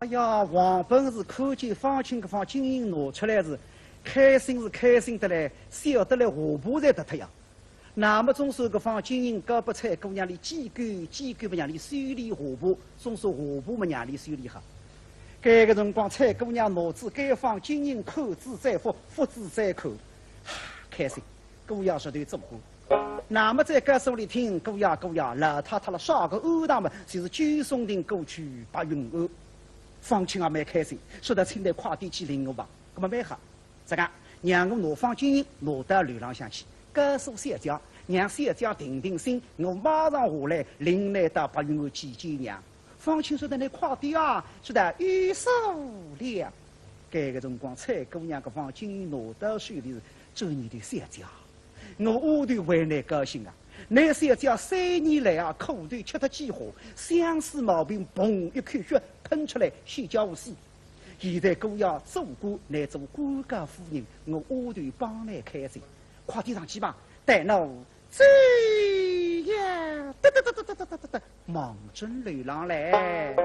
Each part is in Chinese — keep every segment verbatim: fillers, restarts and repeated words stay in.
哎呀，王本是看见方清搿方金银拿出来时，开心是开心得来，笑得来下巴才得脱呀。那么总说搿方金银高不菜姑娘里几杆几杆不让里手里下巴，总说下巴么让里手里哈。该个辰光，蔡姑娘拿子该方金银口子再付，付子再扣，开心。姑爷说对做好。那么在歌手里听，姑爷姑爷，老太太了啥个欧大么，就是九松亭过去白云岸。方清也蛮开心，说得请来快点去领我吧。那么蛮好，这个让我拿方金银拿到楼浪向去，告诉小姐，让小姐定定心，我马上下来领来到白云岸见见娘。方清说得你快点啊，说得预手了。该个辰光，蔡姑娘搿方金银拿到手里是做你的小姐，我下头为你高兴啊。那小姐三年来啊，苦头吃得几何，相思毛病，嘣一口血喷出来，血叫无死。现在姑爷做官来做官家夫人，我下头帮来开心，快点上去吧，待我走呀！哒哒哒哒哒哒哒哒，忙进楼浪来。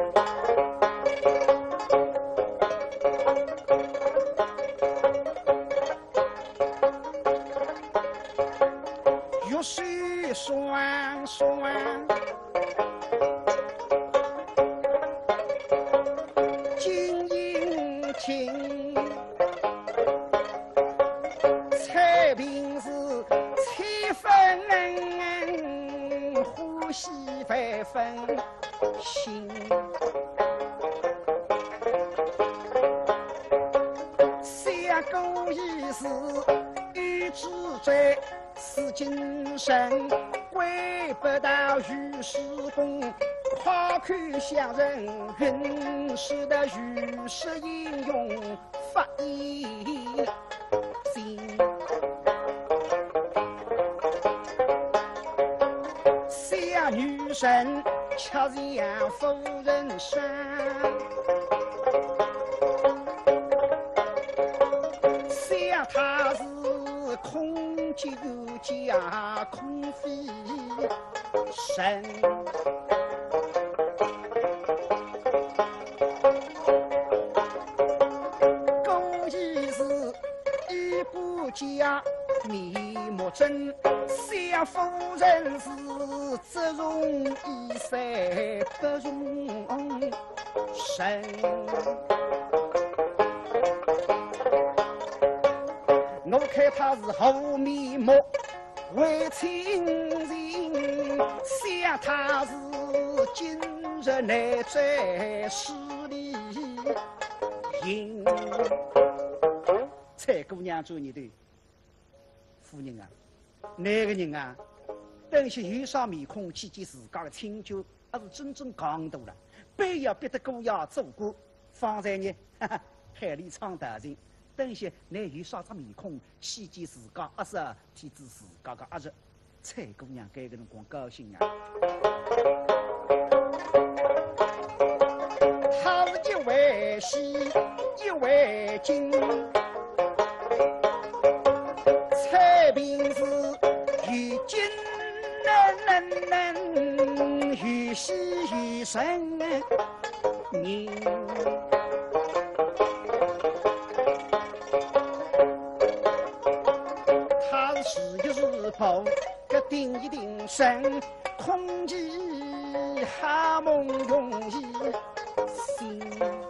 玉水双双，金银听，彩屏是七分，欢喜万分心。三姑已是玉之罪。是精神归不到御史公，夸口相人允许的御史应用发一心。小女神恰像夫人身，想她是空就架空飞神，公义是一不假，面目真，想夫人是只容易塞不容神。我看他是厚面目为亲人，想他是今日内在势力赢。蔡姑娘做你的夫人啊，那个人啊，等些有啥面孔去见自家的亲舅，还是真正讲多了，非要逼得姑爷做官，方才呢，哈哈，海里闯大人。等些你有啥子面孔去见自家阿是提子自家的阿日，蔡姑娘该个辰光高兴啊！他是一位西，一位金，蔡平是有金能能能，有喜有神人。跑个定一定神，空气哈梦容易心。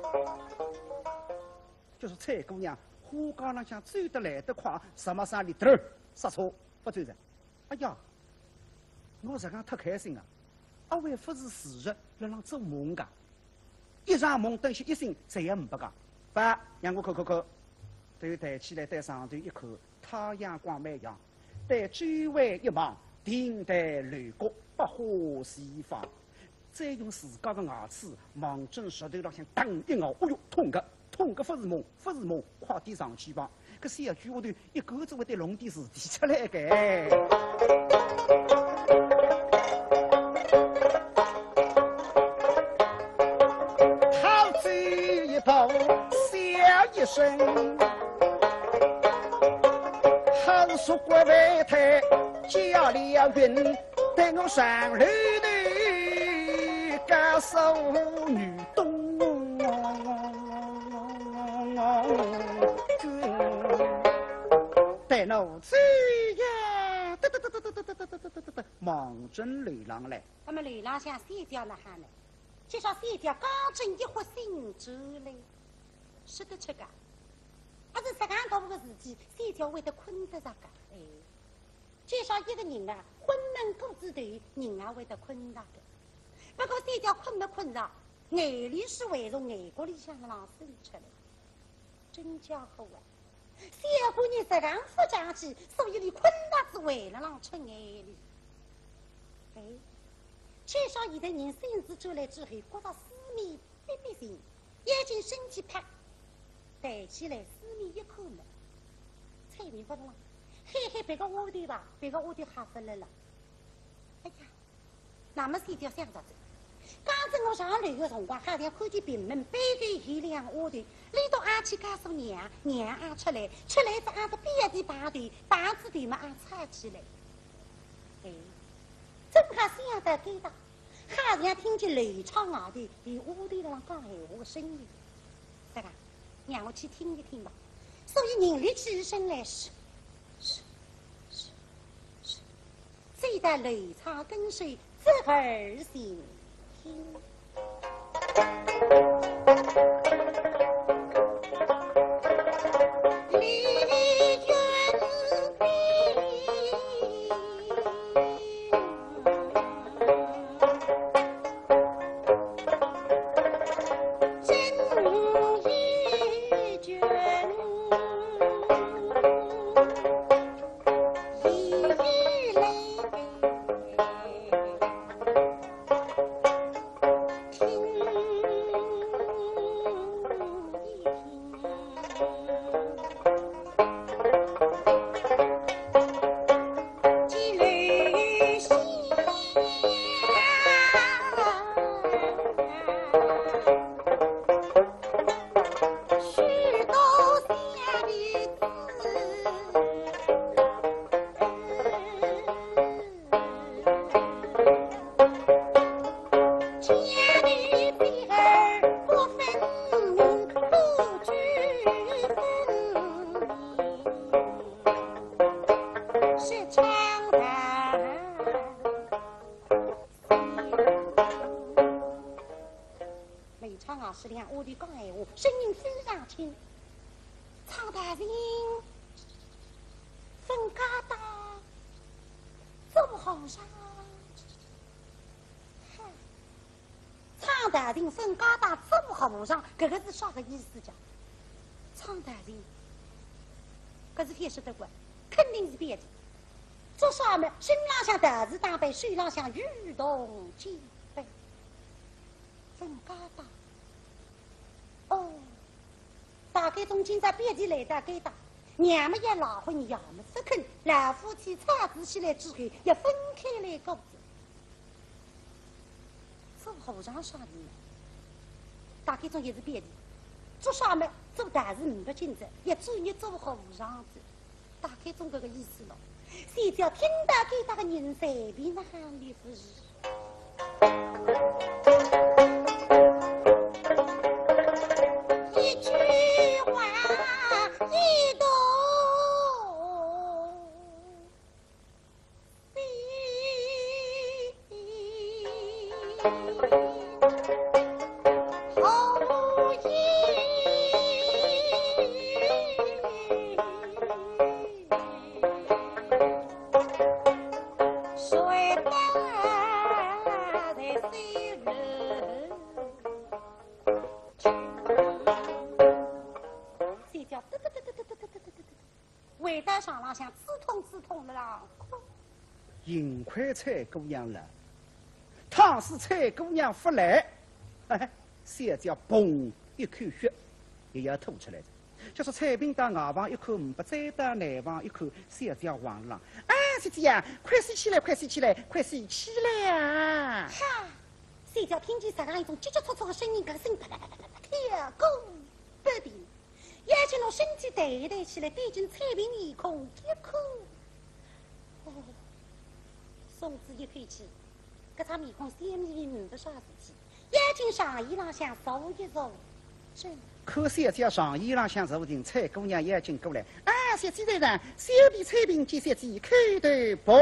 就是蔡姑娘花岗浪向走得来得快，什么山里头刹车不走人。哎呀，我这样太开心啊！阿位不是事实，辣浪做梦噶。一场梦等些一醒，再也唔不讲。爸，让我看看看，头抬起来，对上头一看，太阳光蛮阳。在周围一望，定在楼角百花齐放，再用自家的牙齿望准石头浪向蹬一咬，哎呦，痛个痛个不是梦，不是梦，快点上去吧！搿小区下头一个子会对龙的事提出来个。他走一步，笑一声。说过外台家里要云，带我上楼头，告诉女东。 望真流浪来。 那么流浪像三条那哈呢？介绍三条刚正一活心之嘞，是的，吃个。还是十干到个事情，三条会得困得着个。哎，介绍一个人啊，昏蒙过之头，人啊会得困着个。不过三条困没困着，眼里是会从眼角里向浪渗出来，真叫好啊！小姑娘十干不讲起，所以你困得是为了让出眼里。哎。介绍一个人身子走来之后，觉到四面逼逼心，眼睛身体啪，抬起来四面一口门，猜明白了吗？嘿嘿，别个屋头吧，别个屋头吓死了了。哎呀，那么三条想着子，刚正我上楼的辰光，好像看见平门背对黑两屋头，里头俺去告诉娘，娘俺出来，出来是俺的边地排队，排子队嘛俺插起来。哎。正好想到给他，好像听见雷窗外头在屋头上讲闲话的声音，这个让我去听一听吧。所以人力起身来是是是是，随着雷窗跟随，这儿行听。是两屋里讲闲话，声音非常轻。苍大人，分家大，做和尚。苍大人分家大，做和尚，这个是啥个意思讲？苍大人，可是天师的官，肯定是别的。做啥么？身浪向大字打扮，水浪向雨动兼备，分家大。哦，大概从今在别地来的给打，娘们也老婚，娘们不肯，老夫妻吵子起来之后也分开来过子。做和尚啥的呢？大概从也是别地，做啥么？做大事唔不清楚，也专业做和尚子，大概从这个意思了。谁叫听到给他个人随便那喊的不是？一句话一动后一水大在水人谁叫嘚嘚嘚嘚嘚嘚嘚嘚嘚嘚尾巴上浪像刺痛刺痛的啦！ 银块菜姑娘了，汤是菜姑娘不来，哎，先叫嘣一口血也要吐出来的。就说菜饼到外房一口不再到内房一口，先叫黄浪。啊，姐姐呀，快洗起来，快洗起来，快洗起来啊！ 哈，谁叫听见这样一种急急促促的声音，个声啪啪啪啪啪跳高不平。眼睛我身体抬一抬起来，对准菜饼面孔一口，哦，松子一口气，搿张面孔三米五不啥事体，眼睛上衣浪向揉一揉，真。 可三叫上衣浪向揉定，蔡姑娘眼睛过来，啊，小鸡蛋蛋，小比菜饼见小鸡，口头薄，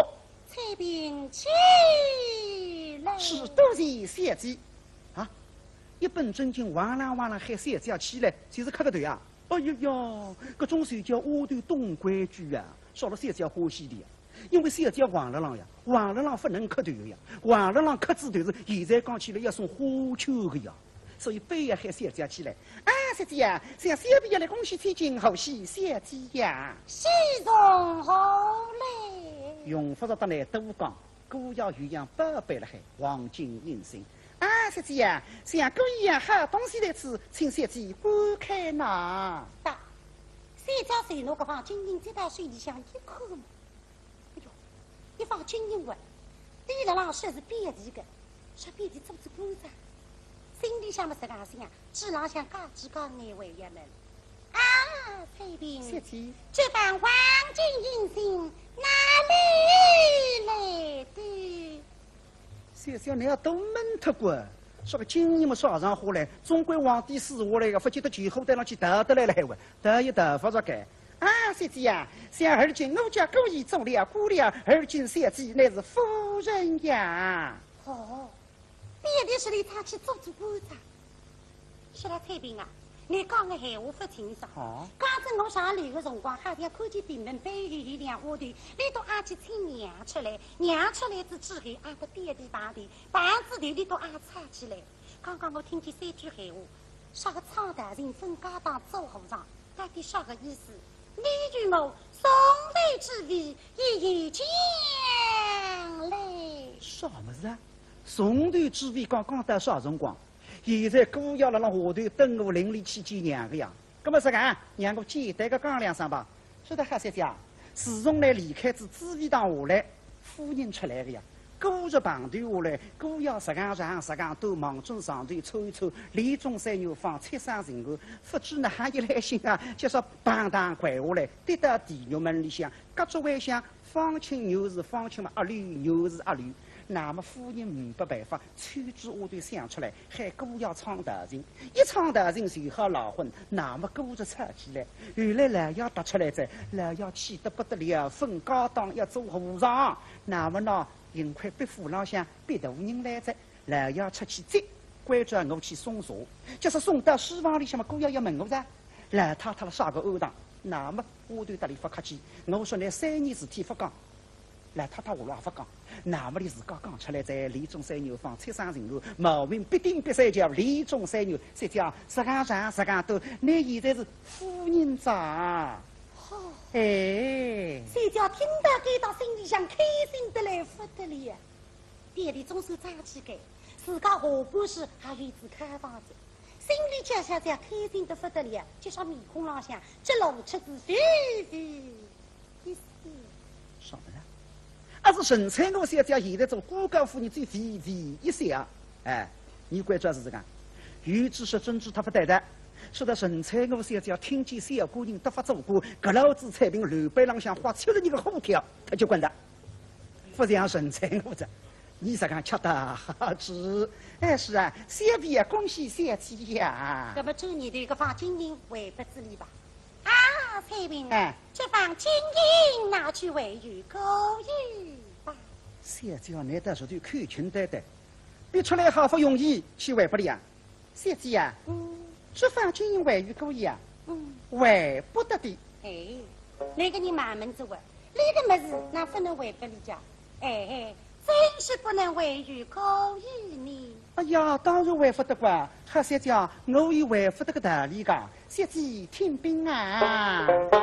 彩屏起来。 是多谢小姐。啊，一本正经哇啦哇啦喊小姐起来，就是磕个头啊！哎呀呀，搿种就叫下头懂规矩啊，少了小姐欢喜的呀。因为小姐黄了郎呀，黄了郎不能磕头呀，黄了郎磕子头是现在讲起来要送花球的呀。所以背要喊小姐起来啊，小姐呀，向小弟要来恭喜千金，好喜小姐呀！ 喜从何来？ 用不着得来多讲，姑要鸳鸯八百了海，黄金银星啊，小姐呀，像姑一样好东西来吃，请小姐观看呐。 大，三家随侬搿方金银再到水里向一口嘛。哎呦，一方金银碗，对了郎说是别地的，说别地做做工作。心里想么这样想啊，纸浪向嘎吱嘎眼为一门。啊，彩屏， 小姐， 这般黄金银星哪里来的？ 小姐，你要都闷脱过，说个金银么说上话来，总归皇帝死下来个，不记得前后带上去得得来了还话，得一得不着该。啊，小姐呀，像而今我家故意做了姑娘，而今小姐乃是夫人呀。 哦。别的是里他去做做工作。是了，彩屏啊，你讲的闲话不清爽。 好。 刚才我上楼的辰光，好像看见顶门背后有两花头，你都喊去请娘出来，娘出来之之后，俺个爹地旁头，旁子头你都喊插起来。刚刚我听见三句闲话，说个苍大人分家当做和尚，到底啥个意思？你与我送来之位，一一将来。 啥么子啊？送头之位刚刚到啥辰光？现在姑要辣辣下头等我邻里去见娘个呀。葛么是讲，让我简单个讲两声吧。说得好，小姐，自从来离开自紫薇堂下来，夫人出来个呀。姑着旁头下来，姑要十杠上十杠都忙中上头抽一抽，里中三牛放七伤人后，不知呢还一来心啊，就说棒棒拐下来，跌到地狱门里向，各种外向，方清牛是方清嘛，阿驴牛是阿驴。那么夫人没办法，穿枝下头想出来，还姑要唱大人，一唱大人就好老婚，那么姑就吵起来。后来老要答出来在，老要气得不得了，分高档要做和尚，那么呢，幸亏别府浪向别大人来着，老要出去接，关着我去送茶，就是送到书房里向嘛，姑要要问我噻，老太太了啥个欧堂，那么我对得里不客气，我说你三年事体不讲。来太太我老不讲，那么你自家讲出来在李中山牛放七伤人后，毛病必定必须叫李中山牛，再叫十杠上十杠多，你现在是夫人长。 好， 哎， 谁叫听到给到心里向开心得来不得了呀！爹地总算长起该，自家下半时还有一只开房子，心里想想这样开心得不得了，就像面孔浪向这露出子徐徐一丝。 什么呢？还是陈彩我小姐现在做孤高妇人最肥肥一些啊！哎，你关注是这个，有知识真知他不对的。说到陈彩我小姐听见小姑娘得发做过，搿老子彩屏楼板浪向花七十年个虎条，他就滚的。不像陈彩我这，你这个吃得好吃。哎是啊，小弟啊，恭喜小姐呀！ 那么周年的一个放金银为不之礼吧？啊，彩屏， 哎， 这放金银拿去为与勾玉吧。 小姐你到时头看清对对，别出来好不容易去为不了呀。小姐呀， 嗯， 这放金银为与勾玉啊， 嗯， 为不得的。 哎，那个你慢慢子问，那个么子那不能为不了家？哎，真是不能为与勾玉呢。 哎呀，当然为不得啩，黑小姐，我有为不得个道理噶。小姐听兵啊！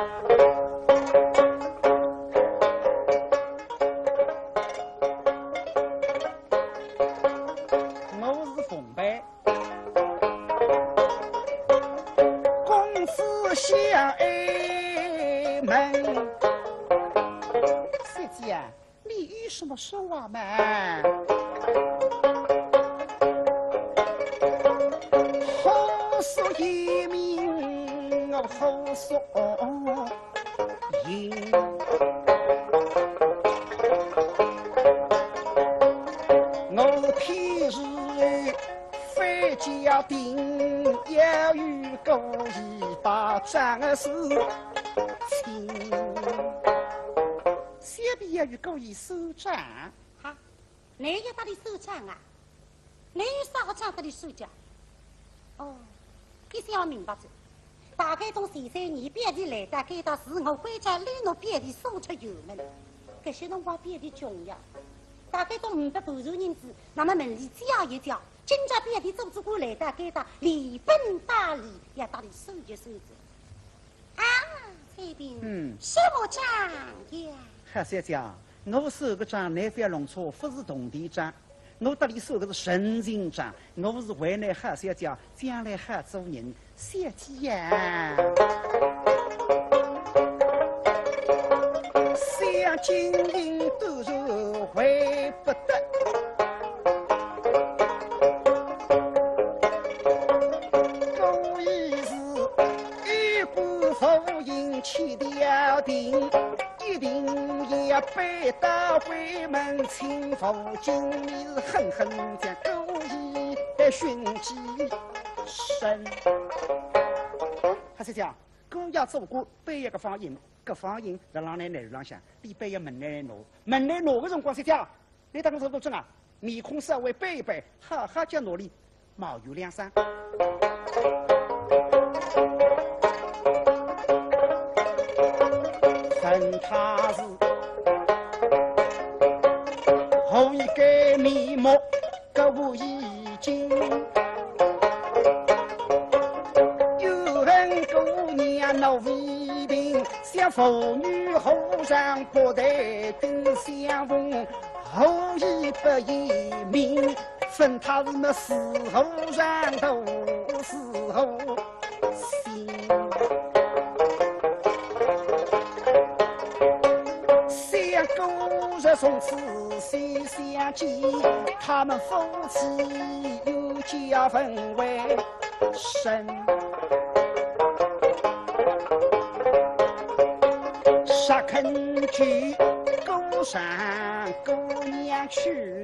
我是奉拜，公子相爱门。小姐啊，你有什么说话嘛？说一名我好说赢，我偏是非家定，要与故意把战事情。小弟也与故意收账。 哈，你也到底收账啊？你有啥账到底收账？哦，你是要明白着，大概从前三年别地来的街道是我回家领侬别地送出油门，这些辰光别地穷呀，大概从五百半数银子，那么门里叫一叫，今朝别地做主过来的街道连本带利也到底收一收着。啊，翠萍， 嗯， 什么账呀？ 黑三姐，我收个账，南非农村不是铜钿账。我这里收的是神经账，我是为了黑三姐将来好做人，小姐呀，想金银多如回不得，故意是一股浮云起吊定。一定要背到回门请父亲，你是狠狠将故意的寻机身。还是讲，故要做过背一个方印，搿方印在浪来内路浪向，你背一门来拿，门来拿个辰光是讲，你当个手都正啊，面孔稍微背一背，好好叫努力，毛有两三。恨他是后一个面目，个无已经有恨姑娘闹为病，像妇女后上不得君相逢，后一不一命，分他是那死后上头死后心。故日从此谁相见？他们夫妻有家分为深。沙坑去，孤山姑娘去，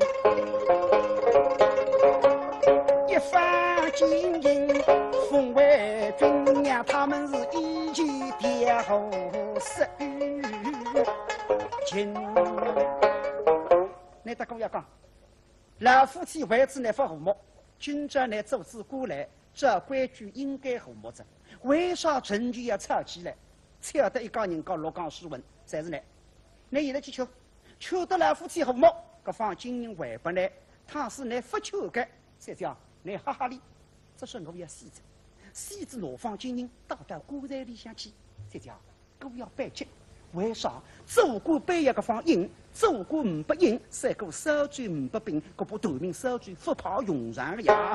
一番经营风为君娘，他们是一句蝶后失语。你大哥要讲，老夫妻为子呢发和睦，今朝呢组织过来，这规矩应该和睦着。为啥证据要吵起来？吵得一家人讲落讲诗文，才是呢。你现在去求，求得老夫妻和睦，搿方金银还不来，他是呢不求的，再讲你哈哈哩，这是我要死着，死着挪放金银倒到棺材里向去，再讲我要背急。为啥做过背一个方印，做过五不印，三个手转五不并，搿部头名手转不怕用上了呀。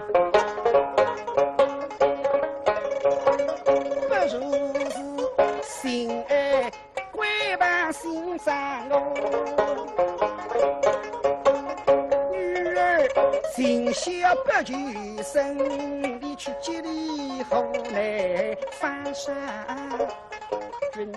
不如是心爱归伴心上哦，女儿情小不求生，离去几里后来翻山君。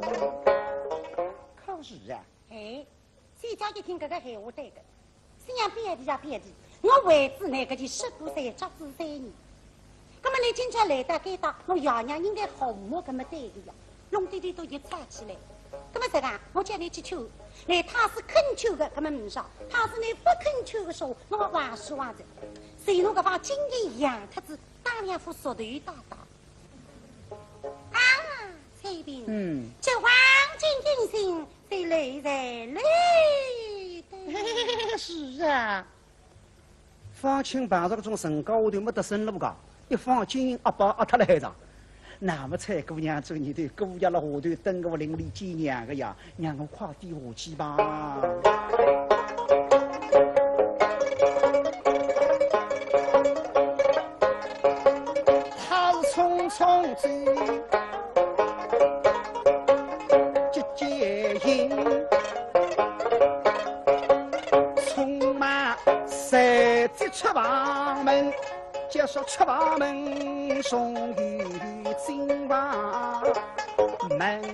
是啊， 哎，谁家一听这个闲话对的，谁让别地呀别地，我为子那个就十过三抓子三年，那么你今朝来到街道，我爷娘应该和睦这么对的呀，弄弟弟都一吵起来，那么这个我叫你去求，那他是恳求的，他们唔少，他是你不恳求的说，我话说话着，谁弄个把金银养他子打两副熟头大大。啊，翠萍， 嗯， 这黄金定心。谁累在累的？是啊，放清碰着这种身高，我就没得生路噶。一放金银压包压脱了海上，那么蔡姑娘做你的姑爷了下头等我邻里见娘个呀，让我快点下去吧。他是匆匆走。出房门，就说出房门送于进房门。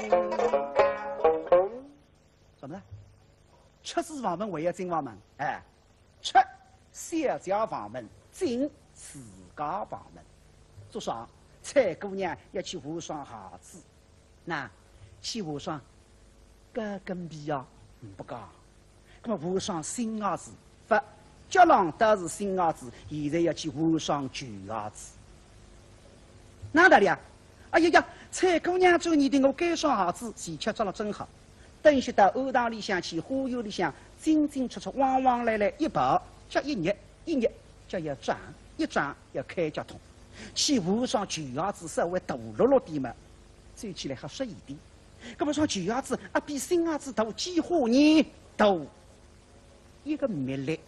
什么呢？出是房门，还要进房门？哎，出小家房门，进自家房门。做啥？蔡姑娘要去换双鞋子，那去换双高跟皮啊， 不讲。那么皇上新儿子发脚浪得是新儿子，现在要去皇上旧儿子。哪得了？哎呀呀！蔡姑娘做你的我该上儿子，前吃着了真好。等些到欧堂里向去，花园里向进进出出，往往来来，一跑叫一日，一日叫一转，一转要开交通。去皇上旧儿子稍微大落落点嘛，走起来还适宜点。搿么上旧儿子啊，比新儿子大几花年大一个蜜粒。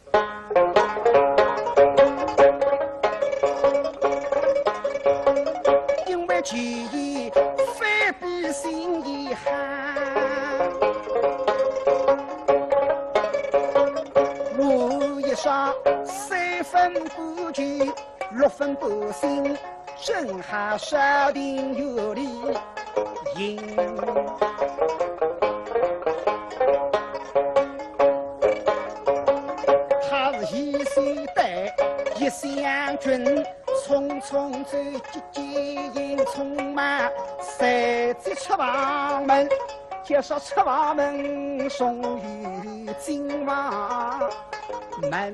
因为旧衣反比新衣寒，我一双三分不旧，六分不新，正好少定有理赢。他是一岁代一相君，匆匆走急急迎匆忙，三只出房门，介绍出房门送于金房门。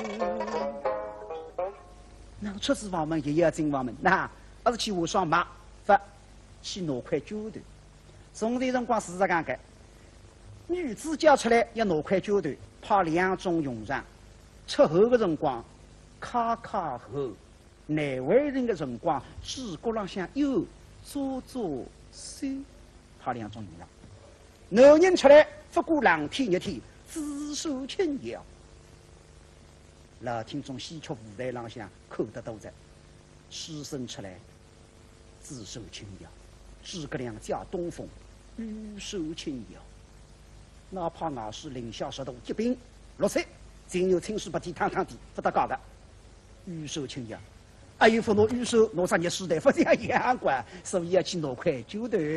那出子房门也要进房门，那而是去皇上买发去拿块胶头。从这辰光事实讲个，女子嫁出来要拿块胶头，怕两种用上。出后的辰光，卡卡后；难为人的辰光，指骨浪向有做做手，怕两种用上。男人出来不顾冷天热天，自受轻摇。老听众戏曲舞台浪向看得到在，师生出来自受轻摇，诸葛亮驾东风，御手轻摇。哪怕外是零下十度，疾病落水，仅有青水不提烫烫的，不得搞的，御手轻摇。还有不拿御手拿啥热水袋，不这样阳光，所以要去拿块胶头。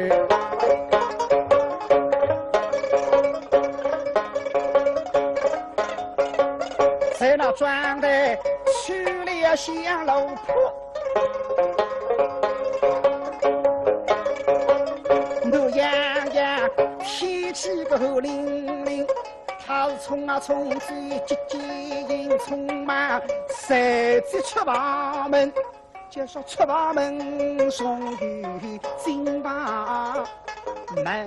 在那庄台去了香楼坡，牛羊羊天气个后凛凛，他是冲啊冲走，急急迎匆忙，三只出房门，介绍出房门送于进房门。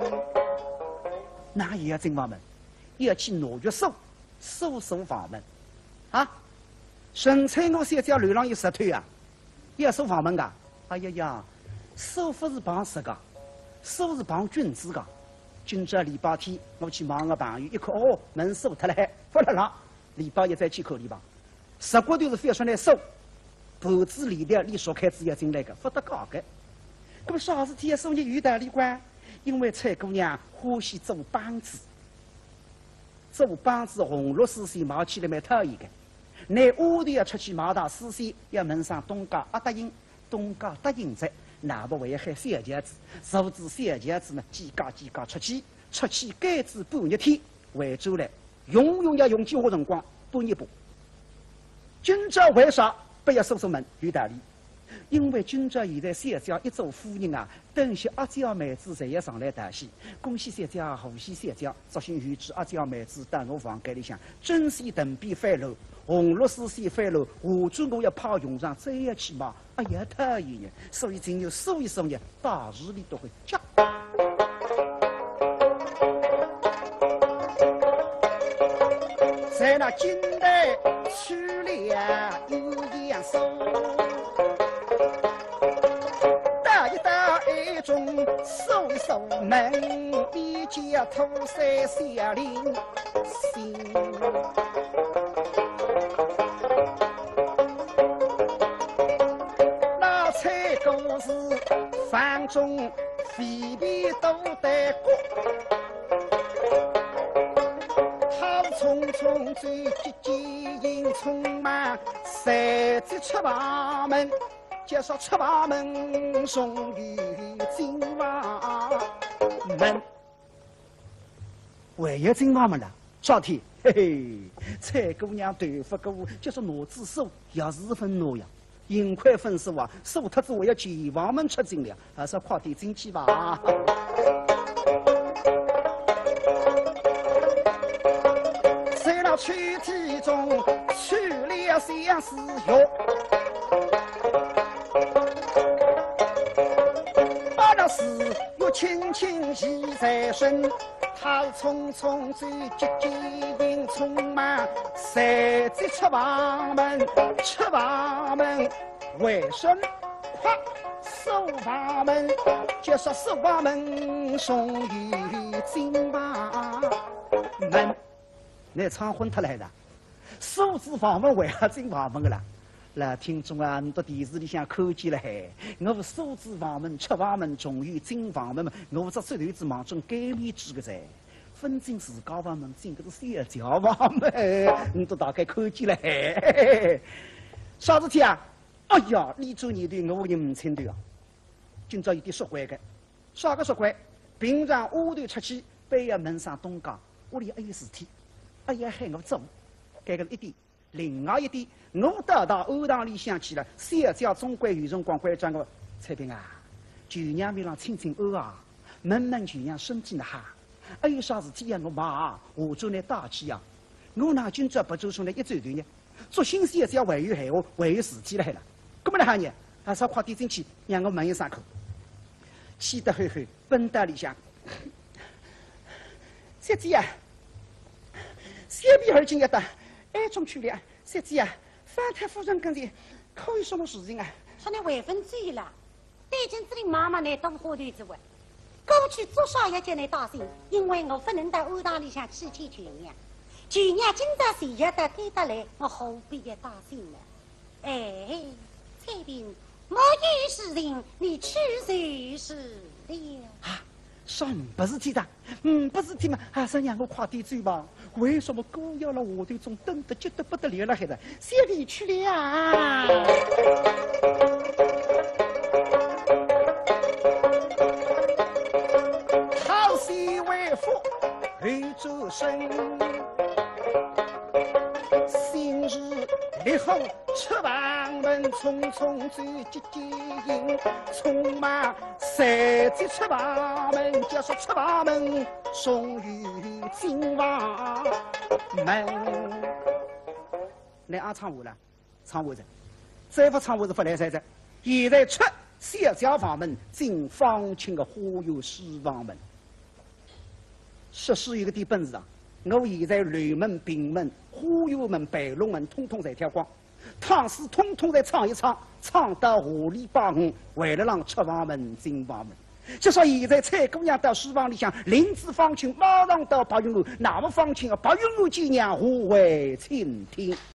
那也要进房门，要去拿药收。收收房门，啊！神采我现在流浪有十腿啊，要收房门噶？哎呀呀，收不是帮谁个，收是帮君子个。今朝礼拜天，我去忙个朋友，一看哦，门收脱了，不了了。礼拜一再去口礼吧，十骨头是非要说来收，布子里的李小开子要进来个，不得搞个。那么啥事体要收你有道理关？因为蔡姑娘欢喜做帮子。做帮子红绿丝线毛起来蛮讨厌的，你屋里要出去买大丝线，要问上东家阿答应，东家答应者，那不为害小姐子，导致小姐子呢几家几家出去，出去该子半日天，回转来，永远要用几个辰光半日半。今朝为啥不要锁锁门？有道理。因为今朝现在三家一做夫人啊，等些阿娇妹子侪要上来谈戏。恭喜三家，贺喜三家，作兴预知阿娇妹子到我房间里向，针线藤边翻楼，红绿丝线翻楼，下转我要怕用上，再要去买，哎呀太远了。所以只有数一数日，大日里都会夹。在那金代去了有样手。收一收门，一家土山小林心。那菜故事房中肥皮都得过，他匆匆走，急急迎匆忙，三只出房门。介绍出房门送于进房门，还要进房门了。少天，嘿嘿，蔡姑娘对付个我，就是拿子手也十分诺样。尽快分手啊，手脱子我要前房门出进了，还是快点进去吧。 去体中去了相思药。把那事又轻轻系在身，他匆匆走急急迎匆忙，谁知出房门，出房门为什快守房门，就说守房门送于金房门。那唱昏他来的，守住房门为何进房门的啦？那听众啊，你到电视里向看见了嘿，我守住房门，出房门，终于进房门嘛。我这这头子忙中改面子个噻，分进自家房门，进个是小家房门，你都大概看见了嘿。啥事体啊？哎呀，李主任对我也唔清楚啊。今朝有点说坏个，啥个说坏？平常下头出去，背呀门上东讲，屋里还有事体。哎呀，喊我走，这个一点。另外一点，我得到欧堂里向去了，小家总归有辰光会讲个彩萍啊，舅娘面上亲亲欧啊，问问舅娘身体呢哈，还有啥事体呀？我妈下周来打起呀，我那今朝不做上来一周头呢，做新小家还有闲话，还有事体来了，咁么来哈呢？还是快点进去，让我问一声口，气得吼吼，奔到里向，小姐啊。小屁孩今日的，爱中去了。小姐啊，范太夫人跟前可有什么事情啊？ 说你未婚罪了，对镜子里妈妈来当花头之外，过去做啥也叫你担心，因为我不能到欧堂里向去见舅娘。舅娘今朝谁也得对得来，我何必要担心呢？哎，彩萍，莫有事情，你去就是了。 啊，啥不是体的？嗯，不是体嘛，还是让我快点走吧。为什么狗要了我头中等得急得不得了了？还是小弟去了。好戏为父陪周身，新日立后出房门，匆匆走急急迎，匆忙谁知出房门，就说出房门送于金房门。来啊，唱我了，唱我着，再不唱我是不来噻着。现在出小家房门，进方清的花有西房门。说是有个点本事啊！我现在雷门、平门、花有门、白龙门，通通在跳光，唐诗通通在唱一唱，唱到下里八五，为了让出房门、进房门。就说现在蔡姑娘到书房里向，林子方清马上到白云路，那么方清啊，白云路姑娘何为倾听？